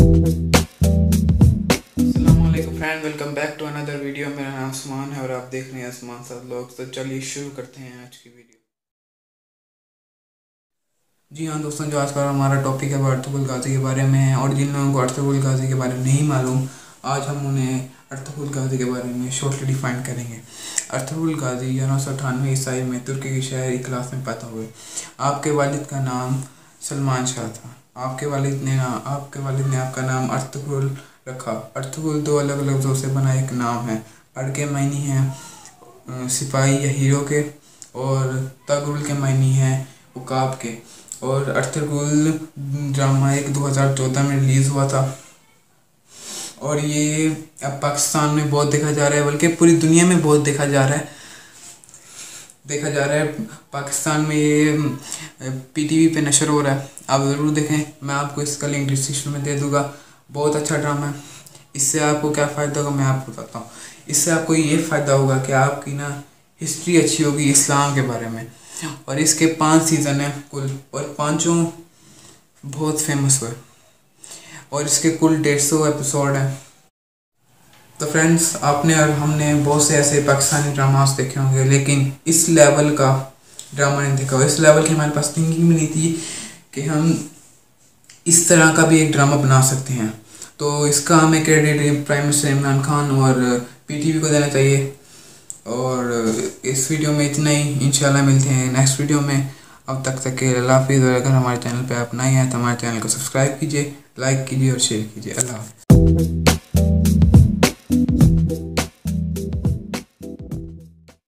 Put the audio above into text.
Friend, welcome back to another video. मेरा नाम आसमान है और आप देख रहे हैं आसमान साथ लोग। तो चलिए शुरू करते हैं आज की वीडियो। जी हाँ दोस्तों, जो आज का हमारा टॉपिक है वो अर्तुगरुल गाजी के बारे में है। और जिन लोगों को अर्तुगरुल गाजी के बारे में नहीं मालूम, आज हम उन्हें अर्तुगरुल गाजी के बारे में शॉर्टली डिफाइन करेंगे। अर्तुगरुल गाजी 1198 ईस्वी में तुर्की के शहर इखलास में पैदा हुए। आपके वालिद का नाम सलमान शाह था। आपके वालिद ने आपका नाम अर्तुगरुल रखा। अर्तुगरुल दो अलग अलग लफ्ज़ों से बना एक नाम है। अर के मायने हैं सिपाही या हीरो के, और तगरुल के मायने हैं उकाब के। और अर्तुगरुल ड्रामा एक 2014 में रिलीज़ हुआ था और ये अब पाकिस्तान में बहुत देखा जा रहा है, बल्कि पूरी दुनिया में बहुत देखा जा रहा है। पाकिस्तान में ये PTV पे नशर हो रहा है, आप ज़रूर देखें। मैं आपको इसका लिंक डिस्क्रिप्शन में दे दूँगा। बहुत अच्छा ड्रामा है। इससे आपको क्या फ़ायदा होगा मैं आपको बताता हूँ। इससे आपको ये फ़ायदा होगा कि आपकी ना हिस्ट्री अच्छी होगी इस्लाम के बारे में। और इसके 5 सीज़न हैं कुल, और पाँचों बहुत फेमस हुए, और इसके कुल 150 एपिसोड हैं। तो फ्रेंड्स, आपने और हमने बहुत से ऐसे पाकिस्तानी ड्रामास देखे होंगे, लेकिन इस लेवल का ड्रामा नहीं देखा। और इस लेवल की हमारे पास थिंकिंग भी नहीं थी कि हम इस तरह का भी एक ड्रामा बना सकते हैं। तो इसका हमें credit prime minister Imran Khan और PTV को देना चाहिए। और इस वीडियो में इतना ही। इंशाल्लाह मिलते हैं नेक्स्ट वीडियो में। अब तक के अल्लाह हाफिज़। और अगर हमारे चैनल पे आप नए हैं तो हमारे चैनल को सब्सक्राइब कीजिए, लाइक कीजिए और शेयर कीजिए। अल्लाह हाफिज़।